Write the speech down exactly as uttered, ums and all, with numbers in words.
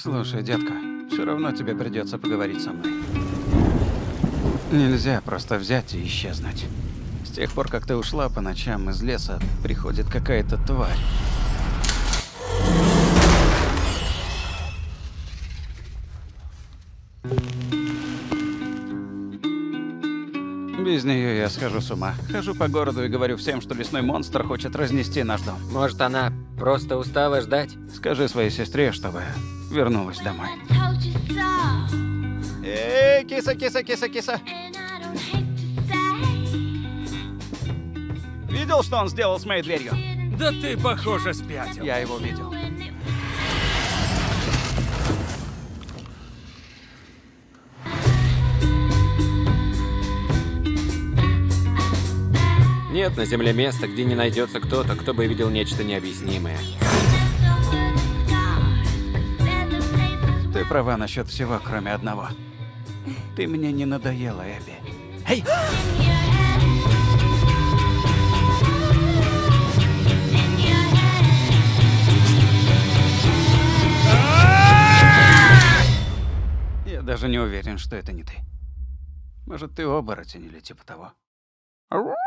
Слушай, детка, все равно тебе придется поговорить со мной. Нельзя просто взять и исчезнуть. С тех пор, как ты ушла, по ночам из леса приходит какая-то тварь. Без нее я схожу с ума. Хожу по городу и говорю всем, что лесной монстр хочет разнести наш дом. Может, она просто устала ждать? Скажи своей сестре, чтобы вернулась домой. Эй, киса, киса, киса, киса. Видел, что он сделал с моей дверью? Да ты, похоже, спятил. Я его видел. Нет на земле места, где не найдется кто-то, кто бы видел нечто необъяснимое. Ты права насчет всего, кроме одного. Ты мне не надоела, Эбби. Эй! Я даже не уверен, что это не ты. Может, ты оборотень или типа того.